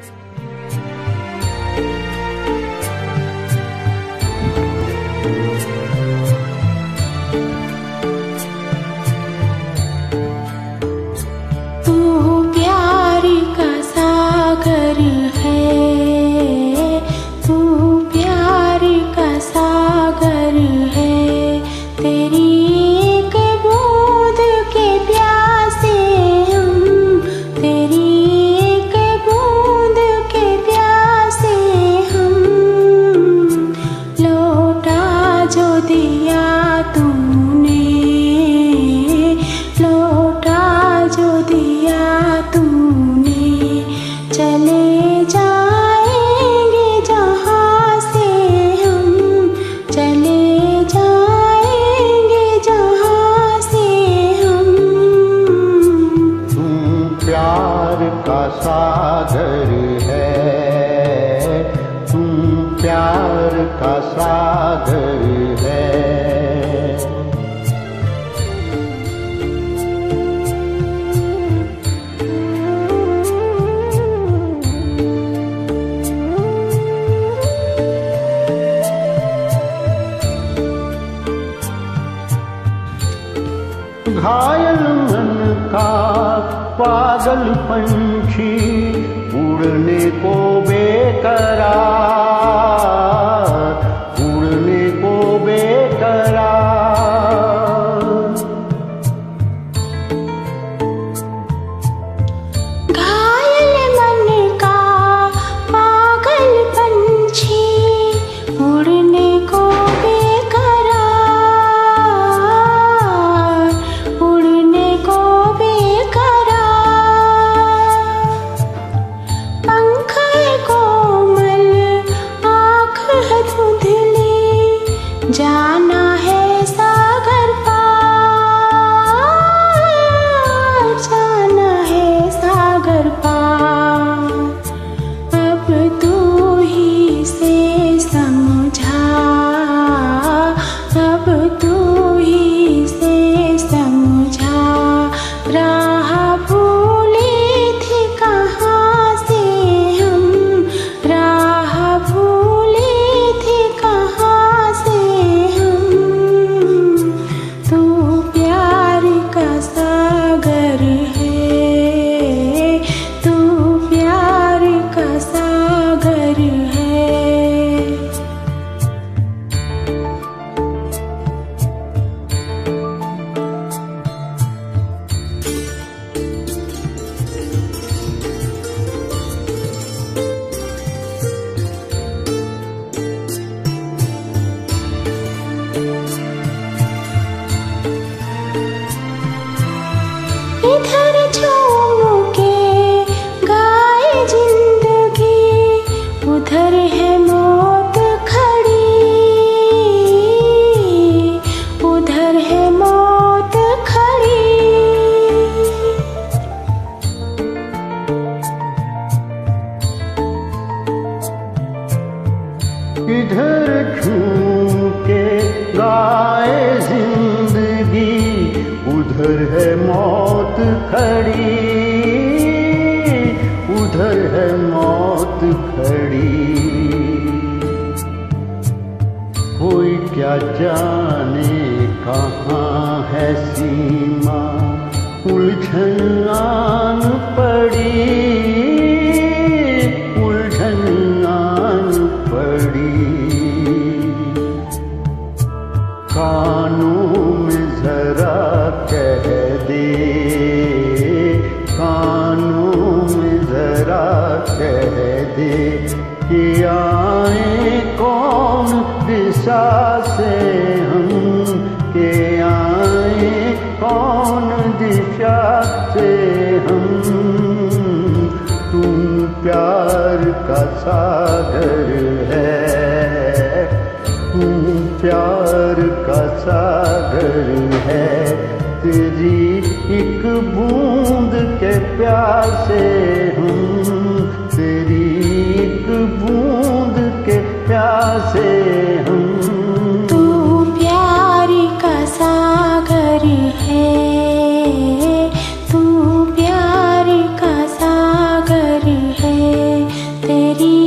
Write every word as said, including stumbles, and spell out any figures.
सागर है, तुम प्यार का सागर है। घायल मन का पागल पंछी उड़ने को बेकरार, उड़ने को बेकरार। घायल मन का पागल पंछी उड़ने को बेकरार, उड़ने को जाना है सागर पार, जाना है सागर पार। अब तू ही से समझा, अब तू ही से समझा। राह भूली थी कहाँ से हम, राह भूली थी कहाँ से। सागर है, तू प्यार का सागर है। इधर झूम के गाए जिंदगी, उधर है मौत खड़ी, उधर है मौत खड़ी। इधर झूम के गाए जिंदगी, उधर है मौत खड़ी, उधर है मौत खड़ी। कोई क्या जाने कहाँ है सीमा, उलझन आन पड़ी, उलझन आन पड़ी। कानों में जरा कह दे, कानों में जरा कह दे कि आए कौन दिशा से हम, के आए कौन दिशा से हम। तुम प्यार का सागर है, तुम प्यार का सागर है। तेरी एक बूंद के प्यासे हम, तेरी एक बूंद के प्यासे हम। तू प्यार का सागर है, तू प्यार का सागर है। तेरी